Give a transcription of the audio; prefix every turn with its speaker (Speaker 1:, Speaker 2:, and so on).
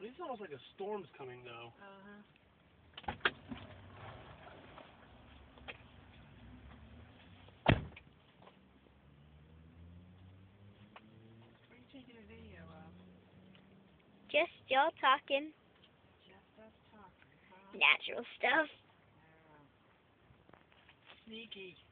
Speaker 1: At least it almost like a storm's coming, though.
Speaker 2: Uh-huh. What are you taking a video of?
Speaker 3: Just y'all talking
Speaker 2: Just us talking, huh?
Speaker 3: natural stuff.
Speaker 2: Oh. Sneaky.